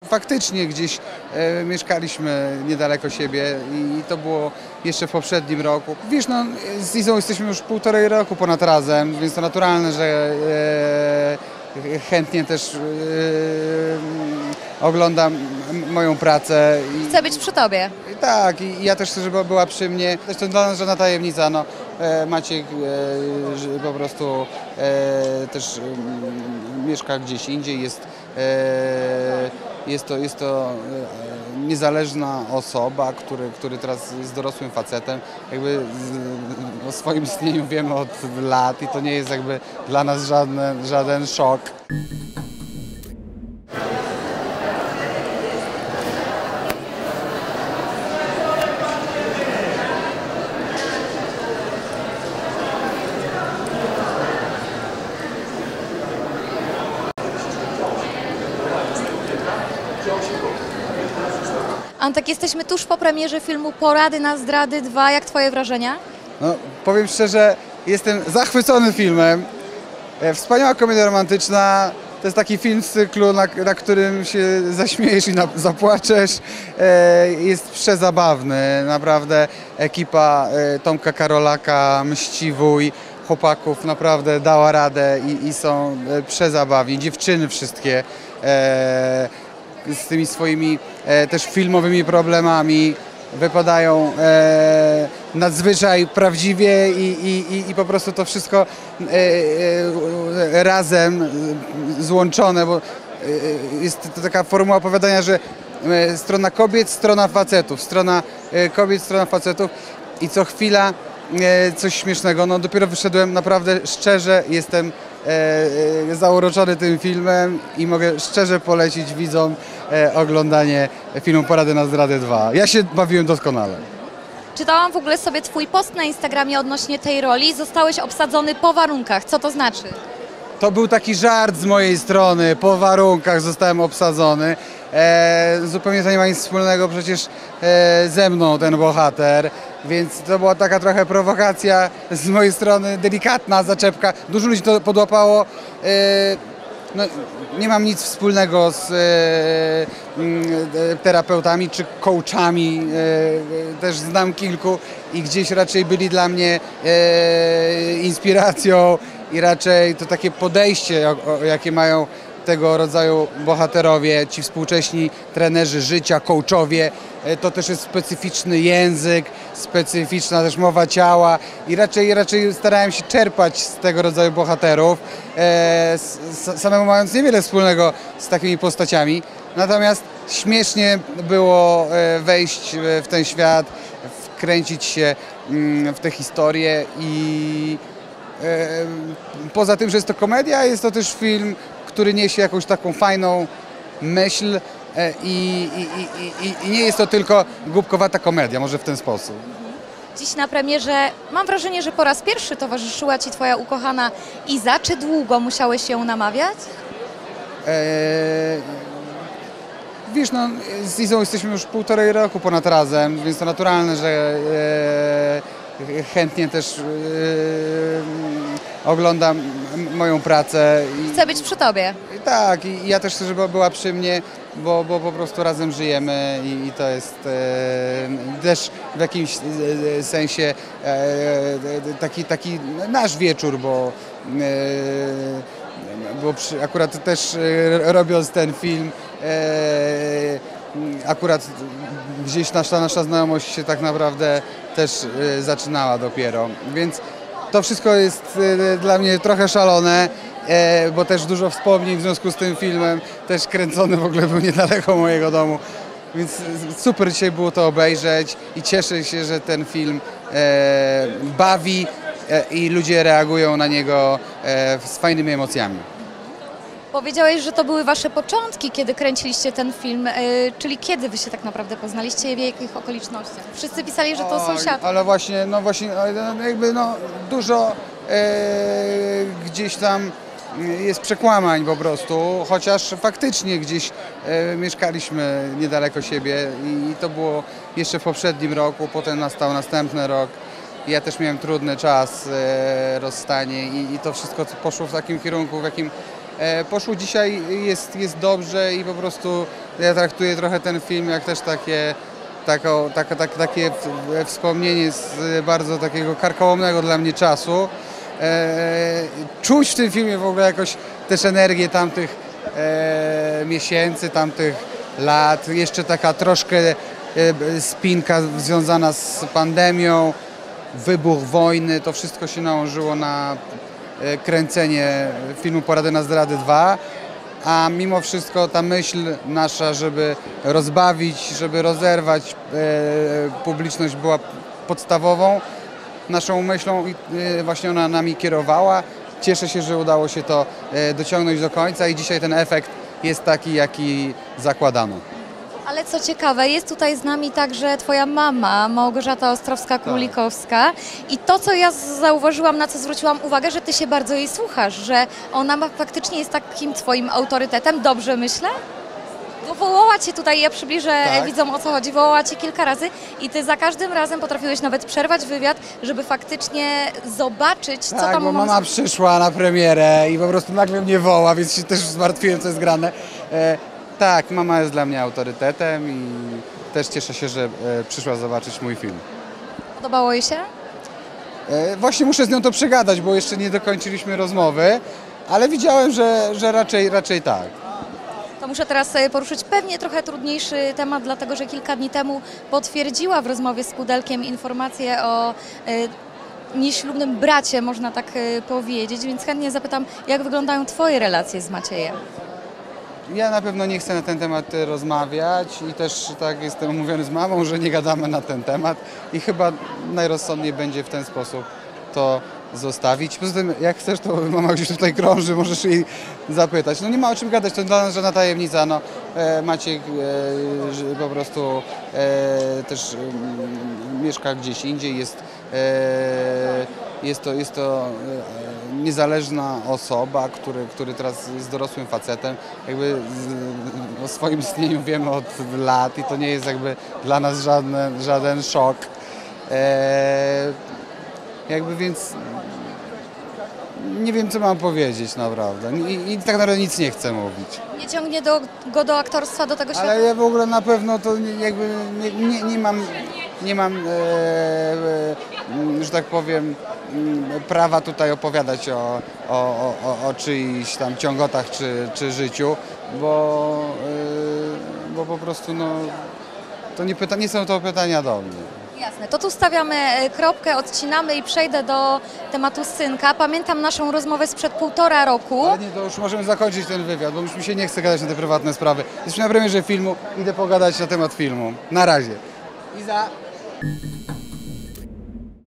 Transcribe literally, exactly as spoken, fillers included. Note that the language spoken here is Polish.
faktycznie gdzieś e, mieszkaliśmy niedaleko siebie i, i to było jeszcze w poprzednim roku. Wiesz, no z Izą jesteśmy już półtorej roku ponad razem, więc to naturalne, że e, chętnie też e, oglądam moją pracę. I, Chcę być przy tobie. i tak, i ja też chcę, żeby była przy mnie. Zresztą dla nas żadna tajemnica, no e, Maciek e, że po prostu e, też e, mieszka gdzieś indziej, jest, e, jest to, jest to e, niezależna osoba, który, który teraz jest dorosłym facetem. Jakby z, o swoim istnieniu wiemy od lat i to nie jest jakby dla nas żaden, żaden szok. Antek, jesteśmy tuż po premierze filmu Porady na zdrady dwa. Jak twoje wrażenia? No, powiem szczerze, jestem zachwycony filmem. E, Wspaniała komedia romantyczna. To jest taki film z cyklu, na, na którym się zaśmiejesz i na, zapłaczesz. E, jest przezabawny. Naprawdę ekipa e, Tomka Karolaka, Mściwój, chłopaków naprawdę dała radę i, i są e, przezabawni. Dziewczyny wszystkie. E, z tymi swoimi e, też filmowymi problemami wypadają e, nadzwyczaj prawdziwie i, i, i, i po prostu to wszystko e, e, razem złączone, bo e, jest to taka formuła opowiadania, że e, strona kobiet, strona facetów, strona e, kobiet, strona facetów i co chwila e, coś śmiesznego. No dopiero wyszedłem, naprawdę szczerze jestem E, zauroczony tym filmem i mogę szczerze polecić widzom e, oglądanie filmu Porady na zdradę dwa. Ja się bawiłem doskonale. Czytałam w ogóle sobie twój post na Instagramie odnośnie tej roli. Zostałeś obsadzony po warunkach. Co to znaczy? To był taki żart z mojej strony, po warunkach zostałem obsadzony. E, zupełnie to nie ma nic wspólnego przecież e, ze mną ten bohater, więc to była taka trochę prowokacja z mojej strony, delikatna zaczepka. Dużo ludzi to podłapało. E, no, nie mam nic wspólnego z e, e, terapeutami czy coachami, e, też znam kilku i gdzieś raczej byli dla mnie e, inspiracją i raczej to takie podejście, o, o, jakie mają tego rodzaju bohaterowie, ci współcześni trenerzy życia, coachowie, to też jest specyficzny język, specyficzna też mowa ciała i raczej, raczej starałem się czerpać z tego rodzaju bohaterów, e, samemu mając niewiele wspólnego z takimi postaciami. Natomiast śmiesznie było wejść w ten świat, wkręcić się w tę historię i e, poza tym, że jest to komedia, jest to też film, który niesie jakąś taką fajną myśl i, i, i, i, i nie jest to tylko głupkowata komedia, może w ten sposób. Dziś na premierze mam wrażenie, że po raz pierwszy towarzyszyła ci twoja ukochana Iza. Czy długo musiałeś ją namawiać? Eee, wiesz, no z Izą jesteśmy już półtorej roku ponad razem, więc to naturalne, że e, chętnie też e, oglądam moją pracę. I, Chcę być przy tobie. i tak, i ja też chcę, żeby była przy mnie, bo, bo po prostu razem żyjemy i, i to jest e, też w jakimś e, sensie e, taki, taki nasz wieczór, bo, e, bo przy, akurat też e, robiąc ten film, e, akurat gdzieś nasza, nasza znajomość się tak naprawdę też e, zaczynała dopiero, więc to wszystko jest e, dla mnie trochę szalone, e, bo też dużo wspomnień w związku z tym filmem, też kręcony w ogóle był niedaleko mojego domu, więc super dzisiaj było to obejrzeć i cieszę się, że ten film e, bawi e, i ludzie reagują na niego e, z fajnymi emocjami. Powiedziałeś, że to były wasze początki, kiedy kręciliście ten film, yy, czyli kiedy wy się tak naprawdę poznaliście i w jakich okolicznościach? Wszyscy pisali, że to Oj, sąsiadki. ale właśnie, no właśnie, no jakby no dużo e, gdzieś tam jest przekłamań po prostu, chociaż faktycznie gdzieś e, mieszkaliśmy niedaleko siebie i, i to było jeszcze w poprzednim roku, potem nastał następny rok. Ja też miałem trudny czas, e, rozstanie i, i to wszystko poszło w takim kierunku, w jakim e, poszło dzisiaj, jest, jest dobrze i po prostu ja traktuję trochę ten film jak też takie, taką, taka, tak, takie w- wspomnienie z bardzo takiego karkołomnego dla mnie czasu. E, czuć w tym filmie w ogóle jakoś też energię tamtych e, miesięcy, tamtych lat. Jeszcze taka troszkę e, spinka związana z pandemią, wybuch wojny, to wszystko się nałożyło na e, kręcenie filmu Porady na zdrady dwa. A mimo wszystko ta myśl nasza, żeby rozbawić, żeby rozerwać e, publiczność była podstawową naszą myślą i e, właśnie ona nami kierowała. Cieszę się, że udało się to e, dociągnąć do końca i dzisiaj ten efekt jest taki, jaki zakładano. Ale co ciekawe, jest tutaj z nami także twoja mama, Małgorzata Ostrowska-Królikowska. I to, co ja zauważyłam, na co zwróciłam uwagę, że ty się bardzo jej słuchasz, że ona ma, faktycznie jest takim twoim autorytetem, dobrze myślę? Bo wołała cię tutaj, ja przybliżę Tak. widzom, o co chodzi, wołała cię kilka razy i ty za każdym razem potrafiłeś nawet przerwać wywiad, żeby faktycznie zobaczyć, co Tak, tam bo u mamy. mama przyszła na premierę i po prostu nagle mnie woła, więc się też zmartwiłem, co jest grane. E, tak, mama jest dla mnie autorytetem i też cieszę się, że e, przyszła zobaczyć mój film. Podobało jej się? E, właśnie muszę z nią to przegadać, bo jeszcze nie dokończyliśmy rozmowy, ale widziałem, że, że raczej, raczej tak. To muszę teraz e, poruszyć pewnie trochę trudniejszy temat, dlatego że kilka dni temu potwierdziła w rozmowie z Pudelkiem informację o e, nieślubnym bracie, można tak e, powiedzieć, więc chętnie zapytam, jak wyglądają twoje relacje z Maciejem? Ja na pewno nie chcę na ten temat e, rozmawiać i też tak jestem umówiony z mamą, że nie gadamy na ten temat i chyba najrozsądniej będzie w ten sposób to zostawić. Poza tym, jak chcesz, to mama gdzieś tutaj krąży, możesz jej zapytać. No nie ma o czym gadać, to dla nas żadna tajemnica. No, e, Maciek e, że po prostu e, też e, mieszka gdzieś indziej, jest, e, jest to, jest to e, niezależna osoba, który, który teraz jest dorosłym facetem. Jakby z, o swoim istnieniu wiemy od lat i to nie jest jakby dla nas żaden, żaden szok. E, jakby więc nie wiem, co mam powiedzieć naprawdę. I, i tak naprawdę nic nie chcę mówić. Nie ciągnie do, go do aktorstwa, do tego świata? Ale ja w ogóle na pewno to nie- jakby nie, nie, nie mam, nie mam e, e, że tak powiem, m, prawa tutaj opowiadać o, o, o, o- o czyichś tam ciągotach czy, czy życiu, bo, e, bo po prostu no, to nie, pyta, nie są to pytania do mnie. Jasne, to tu stawiamy e, kropkę, odcinamy i przejdę do tematu synka. Pamiętam naszą rozmowę sprzed półtora roku. Ale nie, to już możemy zakończyć ten wywiad, bo już mi się nie chce gadać na te prywatne sprawy. Jesteśmy na premierze filmu, idę pogadać na temat filmu. Na razie. Iza.